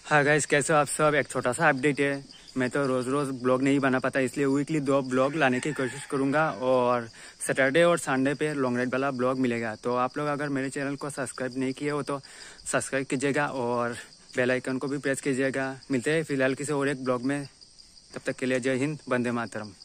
हाँ गाइस, कैसे हो आप सब। एक छोटा सा अपडेट है। मैं तो रोज़ रोज़ ब्लॉग नहीं बना पाता, इसलिए वीकली 2 ब्लॉग लाने की कोशिश करूँगा और सैटरडे और संडे पे लॉन्ग राइड वाला ब्लॉग मिलेगा। तो आप लोग अगर मेरे चैनल को सब्सक्राइब नहीं किए हो तो सब्सक्राइब कीजिएगा और बेल आइकन को भी प्रेस कीजिएगा। मिलते हैं फिलहाल किसी और एक ब्लॉग में, तब तक के लिए जय हिंद, वंदे मातरम।